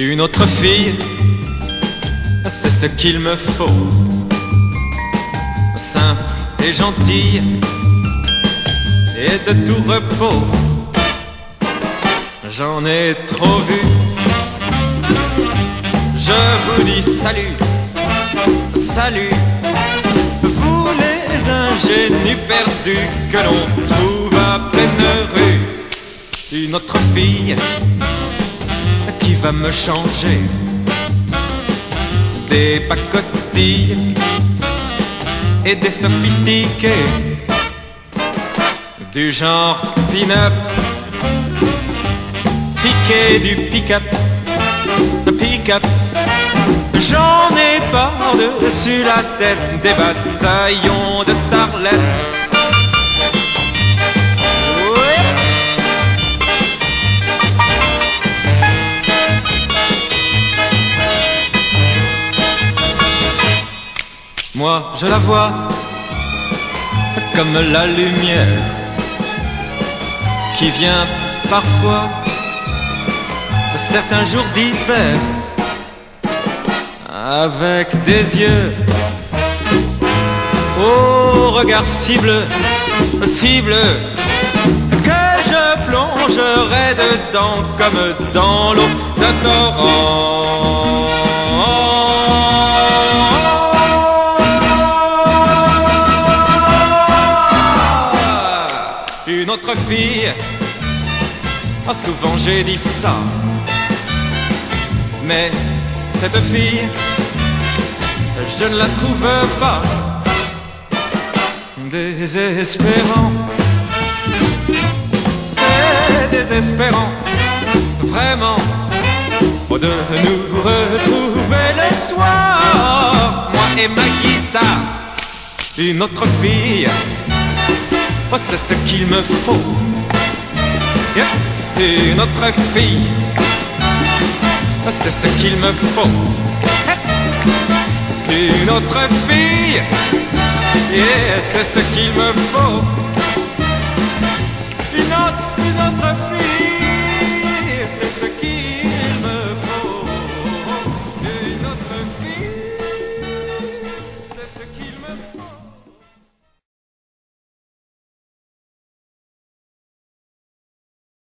Une autre fille, c'est ce qu'il me faut. Simple et gentille et de tout repos. J'en ai trop vu. Je vous dis salut, salut, vous les ingénus perdus que l'on trouve à pleine rue. Une autre fille qui va me changer des pacotilles et des sophistiqués du genre pin-up, piqué du pick-up, pick-up. J'en ai par-dessus la tête des bataillons de starlettes. Moi, je la vois comme la lumière qui vient parfois certains jours d'hiver, avec des yeux au regard si bleu, que je plongerai dedans comme dans l'eau d'un torrent. Une autre fille, oh, souvent j'ai dit ça, mais cette fille, je ne la trouve pas. Désespérant, c'est désespérant, vraiment, de nous retrouver le soir, moi et ma guitare. Une autre fille, oh, c'est ce qu'il me faut. Une autre fille, oh, c'est ce qu'il me faut. Une autre fille, yeah, c'est ce qu'il me faut.